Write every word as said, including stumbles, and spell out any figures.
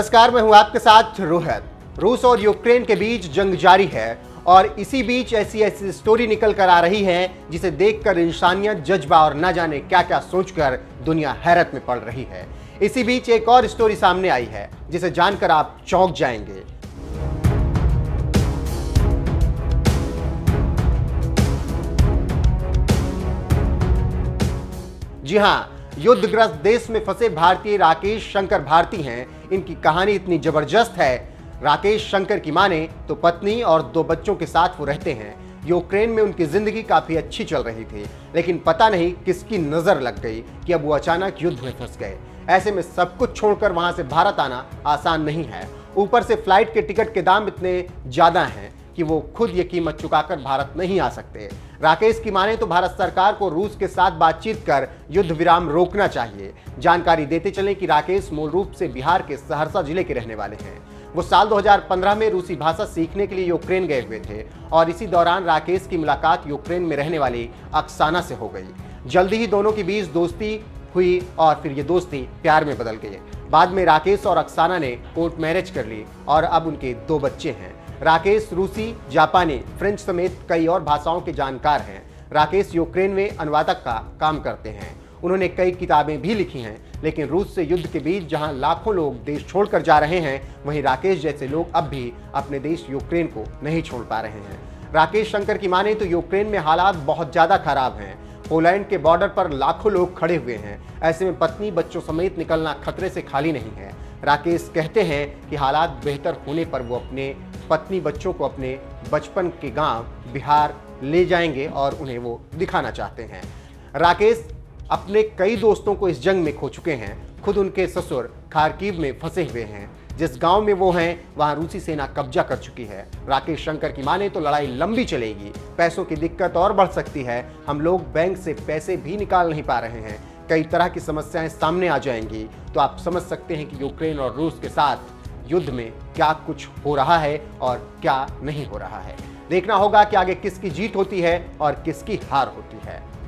नमस्कार, मैं हूं आपके साथ रोहित। रूस और यूक्रेन के बीच जंग जारी है और इसी बीच ऐसी ऐसी स्टोरी निकल कर आ रही है जिसे देखकर इंसानियत, जज्बा और न जाने क्या क्या सोचकर दुनिया हैरत में पड़ रही है। इसी बीच एक और स्टोरी सामने आई है जिसे जानकर आप चौंक जाएंगे। जी हां, युद्धग्रस्त देश में फंसे भारतीय राकेश शंकर भारती हैं। इनकी कहानी इतनी जबरदस्त है। राकेश शंकर की माने तो पत्नी और दो बच्चों के साथ वो रहते हैं। यूक्रेन में उनकी जिंदगी काफी अच्छी चल रही थी, लेकिन पता नहीं किसकी नजर लग गई कि अब वो अचानक युद्ध में फंस गए। ऐसे में सब कुछ छोड़कर वहां से भारत आना आसान नहीं है। ऊपर से फ्लाइट के टिकट के दाम इतने ज्यादा हैं कि वो खुद ये कीमत चुकाकर भारत नहीं आ सकते। राकेश की माने तो भारत सरकार को रूस के साथ बातचीत कर युद्ध विराम रोकना चाहिए। जानकारी देते चलें कि राकेश मूल रूप से बिहार के सहरसा जिले के रहने वाले हैं। वो साल दो हज़ार पंद्रह में रूसी भाषा सीखने के लिए यूक्रेन गए हुए थे और इसी दौरान राकेश की मुलाकात यूक्रेन में रहने वाली अक्साना से हो गई। जल्दी ही दोनों के बीच दोस्ती हुई और फिर ये दोस्ती प्यार में बदल गई। बाद में राकेश और अक्साना ने कोर्ट मैरिज कर ली और अब उनके दो बच्चे हैं। राकेश रूसी, जापानी, फ्रेंच समेत कई और भाषाओं के जानकार हैं। राकेश यूक्रेन में अनुवादक का काम करते हैं। उन्होंने कई किताबें भी लिखी हैं, लेकिन रूस से युद्ध के बीच जहां लाखों लोग देश छोड़कर जा रहे हैं, वहीं राकेश जैसे लोग अब भी अपने देश यूक्रेन को नहीं छोड़ पा रहे हैं। राकेश शंकर की माने तो यूक्रेन में हालात बहुत ज्यादा खराब हैं। पोलैंड के बॉर्डर पर लाखों लोग खड़े हुए हैं। ऐसे में पत्नी, बच्चों समेत निकलना खतरे से खाली नहीं है। राकेश कहते हैं कि हालात बेहतर होने पर वो अपने पत्नी, बच्चों को अपने बचपन के गांव बिहार ले जाएंगे और उन्हें वो दिखाना चाहते हैं। राकेश अपने कई दोस्तों को इस जंग में खो चुके हैं। खुद उनके ससुर खार्किव में फंसे हुए हैं। जिस गांव में वो हैं वहां रूसी सेना कब्जा कर चुकी है। राकेश शंकर की माने तो लड़ाई लंबी चलेगी। पैसों की दिक्कत और बढ़ सकती है। हम लोग बैंक से पैसे भी निकाल नहीं पा रहे हैं। कई तरह की समस्याएं सामने आ जाएंगी। तो आप समझ सकते हैं कि यूक्रेन और रूस के साथ युद्ध में क्या कुछ हो रहा है और क्या नहीं हो रहा है। देखना होगा कि आगे किसकी जीत होती है और किसकी हार होती है।